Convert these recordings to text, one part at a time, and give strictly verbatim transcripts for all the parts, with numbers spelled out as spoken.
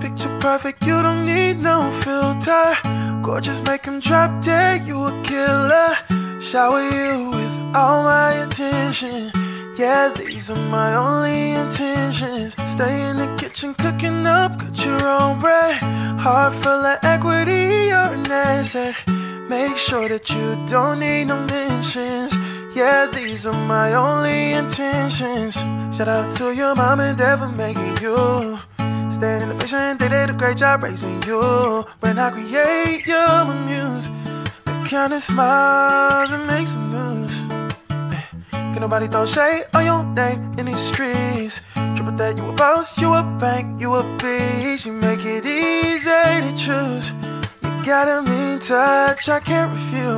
Picture perfect, you don't need no filter. Gorgeous, make him drop dead, you a killer. Shower you with all my attention. Yeah, these are my only intentions. Stay in the kitchen cooking up, cut your own bread. Heart full of equity, you're an asset. Make sure that you don't need no mentions. Yeah, these are my only intentions. Shout out to your mom and dad for making you. Staying in the vision, they did a great job raising you. When I create you, my muse, the kind of smile that makes the news. Can't nobody throw shade on your name in these streets. Triple that, you a boss, you a bank, you a beast. You make it easy to choose. You got a mean touch, I can't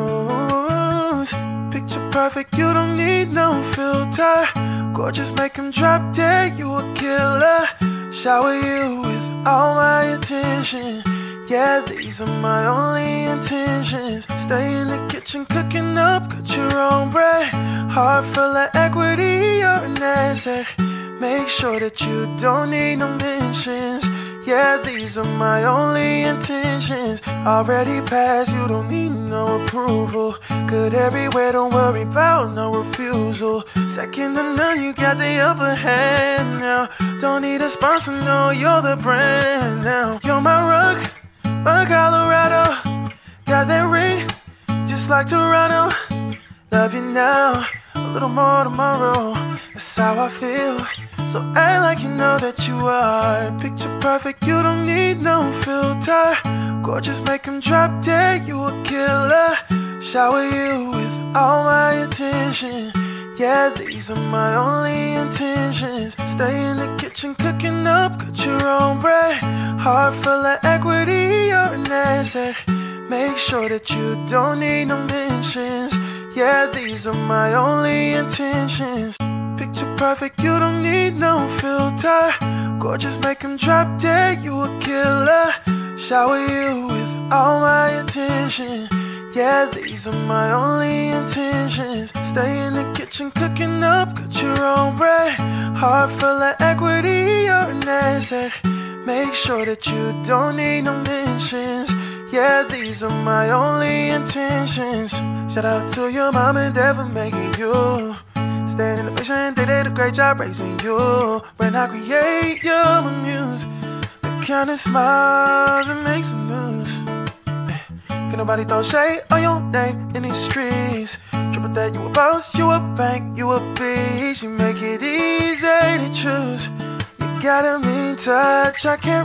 refuse. Picture perfect, you don't need no filter. Gorgeous, make him drop dead, you a killer. Shower you with all my attention. Yeah, these are my only intentions. Stay in the kitchen cooking up, cut your own bread. Heart full of equity, you're an asset. Make sure that you don't need no mentions. Yeah, these are my only intentions. Already passed, you don't need no approval. Good everywhere, don't worry about no refusal. Second to none, you got the upper hand now. Don't need a sponsor, no, you're the brand now. You're my rug, my Colorado. Got that ring, just like Toronto. Love you now, a little more tomorrow. That's how I feel. So act like you know that you are. Picture perfect, you don't need no filter. Gorgeous, make him drop dead, you a killer. Shower you with all my attention. Yeah, these are my only intentions. Stay in the kitchen cooking up, cut your own bread. Heart full of equity, you're an asset. Make sure that you don't need no mentions. Yeah, these are my only intentions. Picture perfect, you don't need no filter. Gorgeous, make him drop dead, you a killer. Shower you with all my attention. Yeah, these are my only intentions. Stay in the kitchen cooking up, cut your own bread. Heart full of equity, you're an asset. Make sure that you don't need no mentions. Yeah, these are my only intentions. Shout out to your mom and dad for making you. Staying in the vision, they did a great job raising you. When I create you, my muse, the kind of smile that makes the news. Can't nobody throw shade on your name in these streets. Triple that, you a boss, you a bank, you a beast. You make it easy to choose. You got a mean touch, I can't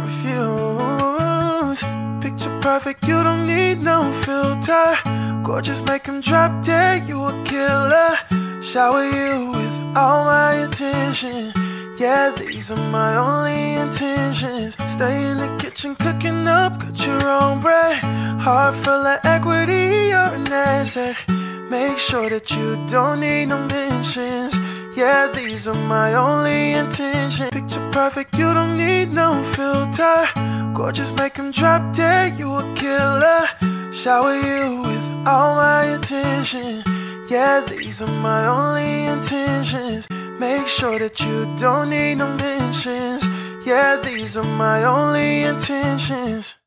refuse. Picture perfect, you don't need no filter. Gorgeous, make him drop dead, you a killer. Shower you with all my attention. Yeah, these are my only intentions. Stay in the kitchen cooking up, cut your own bread. Heart full of equity, you're an asset. Make sure that you don't need no mentions. Yeah, these are my only intentions. Picture perfect, you don't need no filter. Gorgeous, make him drop dead, you a killer. Shower you with all my attention. Yeah, these are my only intentions. Make sure that you don't need no mentions. Yeah, these are my only intentions.